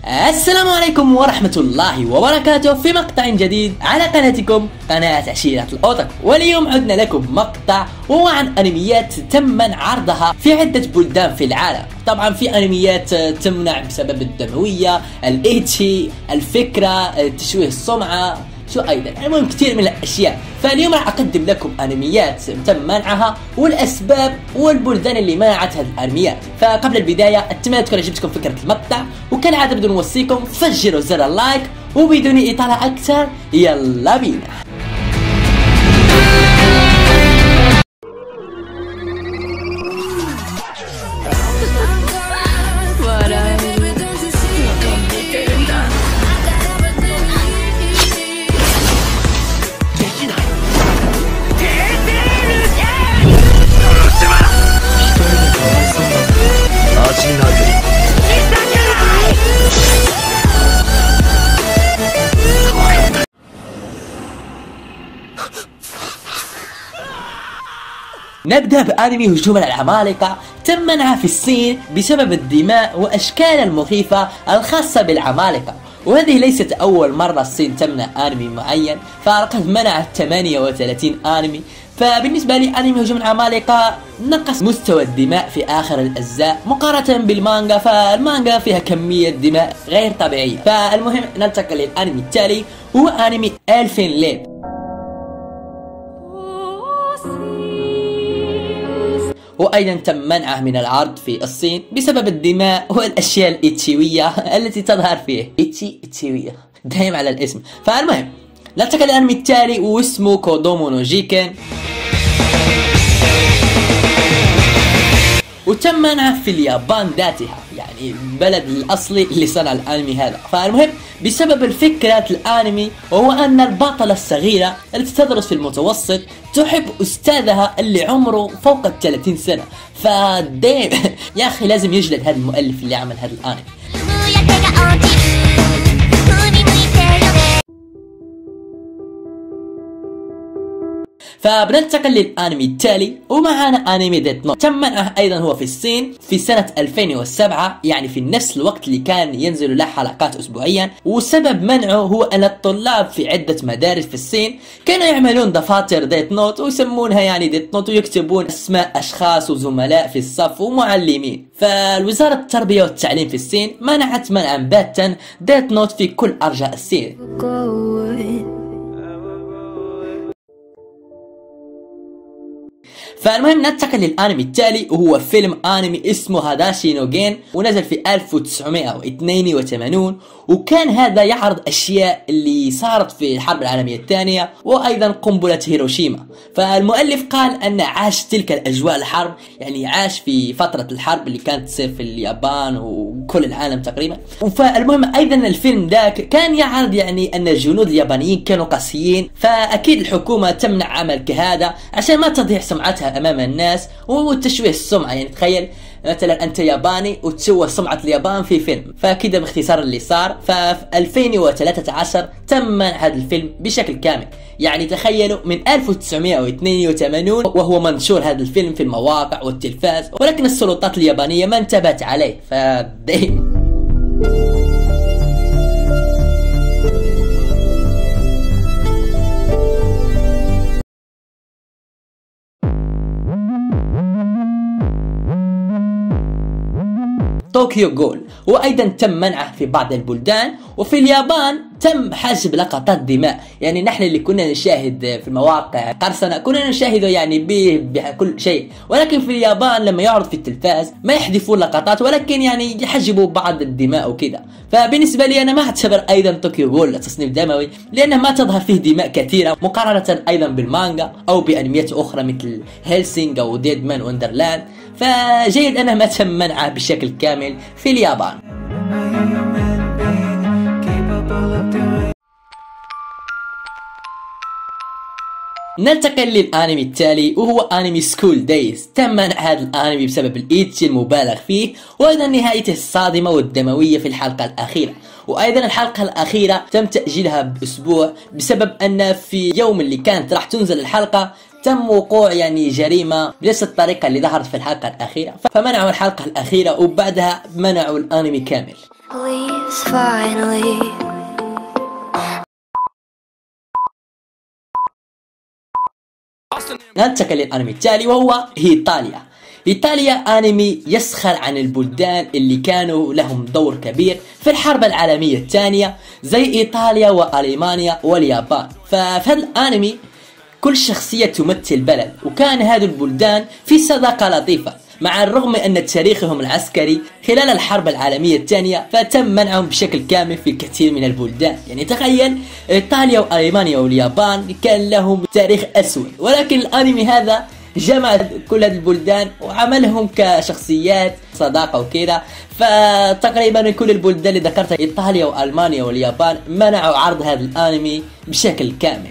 السلام عليكم ورحمة الله وبركاته في مقطع جديد على قناتكم قناة عشيرة الأوتاكو. واليوم عدنا لكم مقطع وهو عن أنميات تم منع عرضها في عدة بلدان في العالم. طبعا في أنميات تمنع بسبب الدموية، الإيتشي، الفكرة، تشويه السمعة، شو ايضا المهم كثير من الاشياء. فاليوم راح اقدم لكم انميات تم منعها والاسباب والبلدان اللي منعت هذه الانميات. فقبل البدايه اتمنى تكون عجبتكم فكره المقطع، وكالعاده بدون نوصيكم فجروا زر اللايك، وبدون اطاله اكثر يلا بينا. نبدأ بأنمي هجوم العمالقة. تم منعها في الصين بسبب الدماء وأشكال المخيفة الخاصة بالعمالقة، وهذه ليست أول مرة الصين تمنع أنمي معين، فقد منعت 38 أنمي. فبالنسبة لي أنمي هجوم العمالقة نقص مستوى الدماء في آخر الأجزاء مقارنة بالمانجا، فالمانجا فيها كمية دماء غير طبيعية. فالمهم ننتقل للأنمي التالي وهو أنمي ألفين ليل. وأيضا تم منعه من العرض في الصين بسبب الدماء والأشياء الإيتشيوية التي تظهر فيه. إيتشيوية دايم على الاسم. فالمهم ننتقل للأنمي التالي واسمه كودومو نو جيكن، وتم منعه في اليابان ذاتها، يعني البلد الأصلي اللي صنع الأنمي هذا. فالمهم بسبب الفكرة الأنمي، وهو أن البطلة الصغيرة التي تدرس في المتوسط تحب أستاذها اللي عمره فوق 30 سنة. فدايم يا أخي لازم يجلد هذا المؤلف اللي عمل هذا الأنمي. فبننتقل للانمي التالي ومعانا انمي ديث نوت. تم منعه ايضا هو في الصين في سنة 2007، يعني في نفس الوقت اللي كان ينزل له حلقات اسبوعيا. وسبب منعه هو ان الطلاب في عدة مدارس في الصين كانوا يعملون دفاتر ديث نوت ويسمونها يعني ديث نوت، ويكتبون اسماء اشخاص وزملاء في الصف ومعلمين. فالوزارة التربية والتعليم في الصين منعت منعا باتا ديث نوت في كل ارجاء الصين. فالمهم ننتقل للانمي التالي وهو فيلم انمي اسمه هاداشي نو جين، ونزل في 1982. وكان هذا يعرض اشياء اللي صارت في الحرب العالمية الثانية وايضا قنبلة هيروشيما. فالمؤلف قال ان عاش تلك الاجواء الحرب، يعني عاش في فترة الحرب اللي كانت تصير في اليابان وكل العالم تقريبا. فالمهم ايضا الفيلم ذاك كان يعرض يعني ان الجنود اليابانيين كانوا قاسيين، فاكيد الحكومة تمنع عمل كهذا عشان ما تضيع سمعتها امام الناس وتشويه السمعة. يعني تخيل مثلا انت ياباني وتشوه سمعة اليابان في فيلم، فكده باختصار اللي صار. ففي 2013 تم منع هذا الفيلم بشكل كامل. يعني تخيلوا من 1982 وهو منشور هذا الفيلم في المواقع والتلفاز، ولكن السلطات اليابانية ما انتبهت عليه. فدايم طوكيو جول، وايضا تم منعه في بعض البلدان. وفي اليابان تم حجب لقطات دماء، يعني نحن اللي كنا نشاهد في المواقع قرصنة كنا نشاهده يعني بكل شيء، ولكن في اليابان لما يعرض في التلفاز ما يحذفون لقطات، ولكن يعني يحجبوا بعض الدماء وكذا. فبالنسبة لي انا ما اعتبر ايضا طوكيو جول تصنيف دموي، لانه ما تظهر فيه دماء كثيرة مقارنة ايضا بالمانجا او بانميات اخرى مثل هيلسينج او ديدمان وندرلاند. فجيد انه ما تم منعه بشكل كامل في اليابان. ننتقل للانمي التالي وهو انمي سكول دايز. تم منع هذا الانمي بسبب الايتشي المبالغ فيه، وايضا نهايته الصادمة والدموية في الحلقة الاخيرة. وايضا الحلقة الاخيرة تم تأجيلها باسبوع بسبب ان في يوم اللي كانت راح تنزل الحلقة تم وقوع يعني جريمة بنفس الطريقة اللي ظهرت في الحلقة الأخيرة، فمنعوا الحلقة الأخيرة وبعدها منعوا الأنمي كامل. finally. ننتقل للأنمي التالي وهو إيطاليا. إيطاليا أنمي يسخر عن البلدان اللي كانوا لهم دور كبير في الحرب العالمية الثانية زي إيطاليا وألمانيا واليابان. ففي هذا الأنمي كل شخصية تمثل بلد، وكان هذه البلدان في صداقة لطيفة مع الرغم من أن تاريخهم العسكري خلال الحرب العالمية الثانية فتم منعهم بشكل كامل في الكثير من البلدان. يعني تخيل إيطاليا وألمانيا واليابان كان لهم تاريخ أسود، ولكن الأنمي هذا جمع كل هذه البلدان وعملهم كشخصيات صداقة وكذا. فتقريبا كل البلدان اللي ذكرتها إيطاليا وألمانيا واليابان منعوا عرض هذا الأنمي بشكل كامل.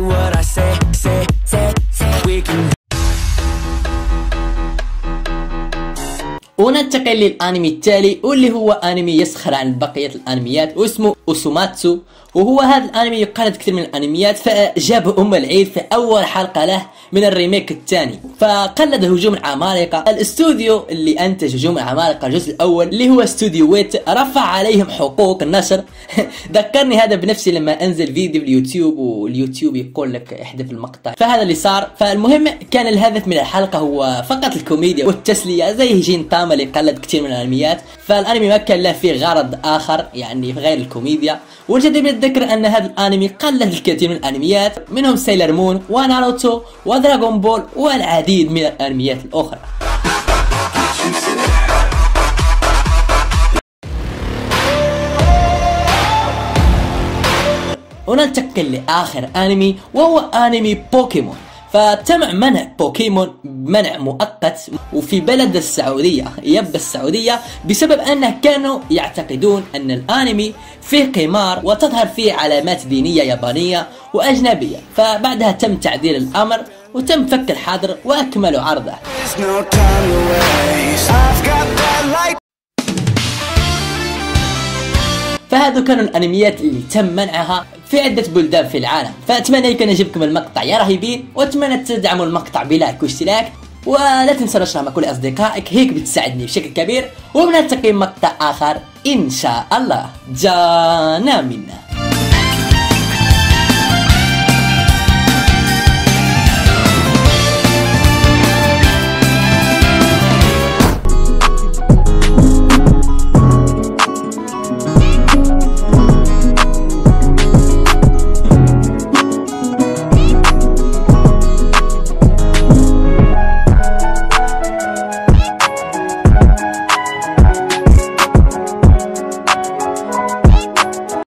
وننتقل للأنمي التالي واللي هو أنمي يسخر عن بقية الأنميات واسمه أوسوماتسو. وهو هذا الأنمي يقلد كثير من الأنميات، فجاب أم العيد في أول حلقة له من الريميك الثاني، فقلد هجوم العمالقة. الاستوديو اللي أنتج هجوم العمالقة الجزء الأول اللي هو استوديو ويت رفع عليهم حقوق النشر. ذكرني هذا بنفسي لما أنزل فيديو اليوتيوب واليوتيوب يقول لك احذف المقطع، فهذا اللي صار. فالمهم كان الهدف من الحلقة هو فقط الكوميديا والتسلية زي هيجين تاما اللي قلد كثير من الأنميات. فالأنمي ما كان له فيه غرض آخر يعني غير الكوميديا. والجدير بالذكر أن هذا الأنمي قلد الكثير من الأنميات منهم سيلر مون وناروتو ودراغون بول والعديد من الأنميات الأخرى. وننتقل لآخر أنمي وهو أنمي بوكيمون. فتم منع بوكيمون منع مؤقت وفي بلد السعودية السعودية بسبب أنه كانوا يعتقدون أن الأنمي فيه قمار وتظهر فيه علامات دينية يابانية وأجنبية. فبعدها تم تعديل الأمر وتم فك الحظر وأكملوا عرضه. فهذو كانوا الأنميات اللي تم منعها في عدة بلدان في العالم. فأتمنى كان يعجبكم المقطع يا رهيبين، وأتمنى تدعموا المقطع بلايك واشتراك، ولا تنسوا نشرها مع كل أصدقائك، هيك بتساعدني بشكل كبير. وبنلتقي مقطع آخر إن شاء الله. جانا منا.